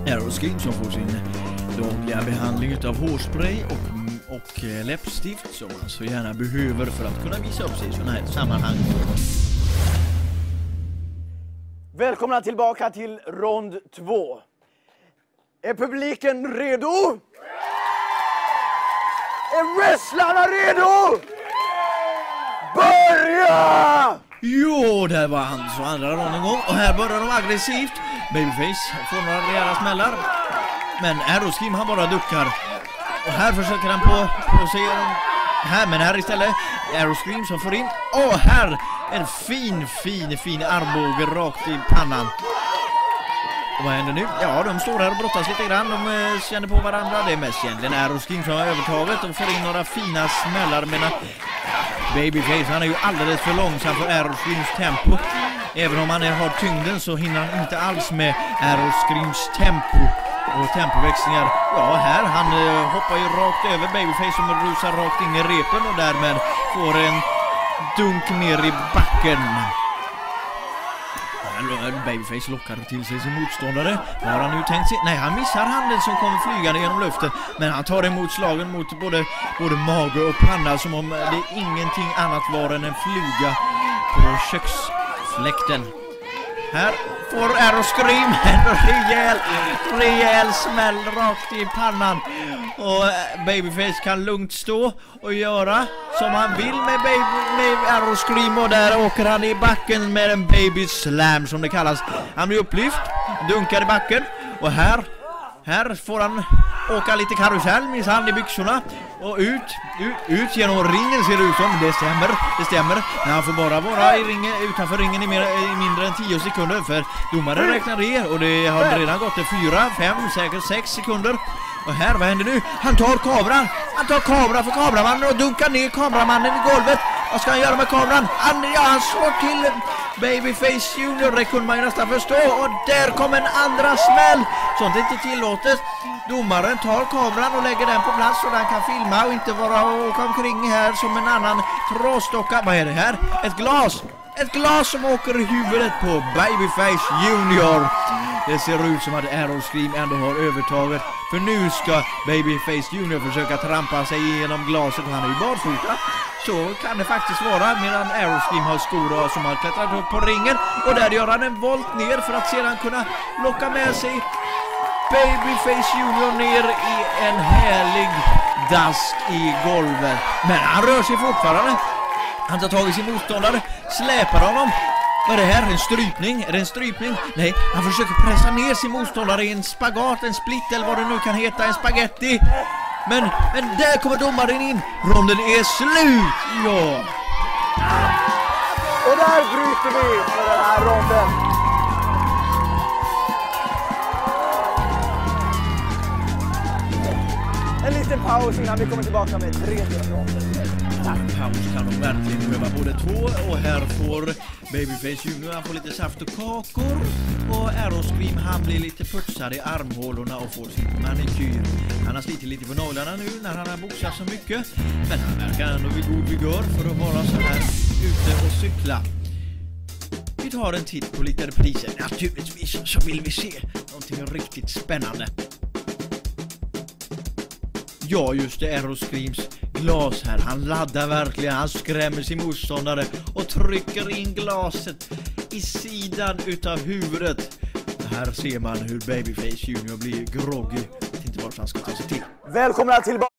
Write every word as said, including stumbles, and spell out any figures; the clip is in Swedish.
Aeroscream som får sin dagliga behandling av hårspray och, och läppstift som man så gärna behöver för att kunna visa upp sig i sådana här sammanhang. Välkomna tillbaka till rond två. Är publiken redo? Är wrestlarna redo? Börja! Jo, där var han så andra ronden gång. Och här börjar de aggressivt. Babyface får några rejäla smällar. Men Aeroscream han bara duckar. Och här försöker han på, på sig här, men här istället Aeroscream som får in. Och här en fin, fin, fin armbåge rakt i pannan. Och vad händer nu? Ja, de står här och brottas lite grann. De eh, känner på varandra. Det är mest egentligen Aeroscream som har övertaget. De får in några fina smällar. Men Babyface, han är ju alldeles för långsam för Aeroscreams tempo. Även om han har tyngden så hinner han inte alls med Aeroscreams tempo och tempoväxlingar. Ja, här han eh, hoppar ju rakt över Babyface som rusar rakt in i repen och därmed får en dunk ner i backen. Babyface lockar till sig sin motståndare. Vad har han nu tänkt sig? Nej, han missar handen som kommer flygande genom luften. Men han tar emot slagen mot både, både mage och panna som om det ingenting annat var än en fluga på köksfläkten. Här får Aeroscream en rejäl, rejäl smäll rakt i pannan. Och Babyface kan lugnt stå och göra som han vill med, baby, med Aeroscream. Och där åker han i backen med en baby slam som det kallas. Han blir upplyft, dunkar i backen. Och här, här får han åka lite karusell med hand i byxorna. Och ut, ut, ut genom ringen ser det ut som. Det stämmer, det stämmer. Men han får bara vara i ringen, utanför ringen i, mer, i mindre än tio sekunder. För domaren räknar ner och det har redan gått till fyra, fem, säkert sex sekunder. Och här, vad händer nu? Han tar kameran. Han tar kameran för kameramannen och dunkar ner kameramannen i golvet. Vad ska han göra med kameran? Han, ja, han slår till Babyface Junior. Det kunde man ju nästan förstå. Och där kom en andra smäll. Sånt är inte tillåtet. Domaren tar kameran och lägger den på plats så den kan filma och inte vara och åka omkring här som en annan tråstocka. Vad är det här? Ett glas. Ett glas som åker i huvudet på Babyface Junior. Det ser ut som att Aeroscream ändå har övertaget. För nu ska Babyface Junior försöka trampa sig igenom glaset. Han är ju barfota. Så kan det faktiskt vara, medan Aeroscream har skor som har klättrat upp på ringen. Och där gör han en volt ner för att sedan kunna locka med sig Babyface Junior ner i en härlig dask i golvet. Men han rör sig fortfarande. Han tar tag i sin motståndare, släpar honom. Vad är det här? En strypning? Är det en strypning? Nej, han försöker pressa ner sin motståndare i en spagat, en split eller vad det nu kan heta, en spaghetti. Men, men där kommer domaren in. Ronden är slut! Ja! Och där bryter vi för den här ronden. En liten paus innan vi kommer tillbaka med tredje ronden. Paus kan de verkligen behöva både två. Och här får Babyface Junior, han får lite saft och kakor. Och Aeroscream, han blir lite putsad i armhålorna och får sin manikyr. Han har slitit lite på naglarna nu när han har boxat så mycket. Men han verkar ändå vid god vigör för att vara så här ute och cykla. Vi tar en titt på lite repriser. Naturligtvis så vill vi se någonting riktigt spännande. Ja, just det, Aeroscreams glas här. Han laddar verkligen, han skrämmer sin motståndare och trycker in glaset i sidan utav huvudet. Här ser man hur Babyface Junior blir groggy. Jag vet inte vart han ska ta sig till. Välkomna tillbaka.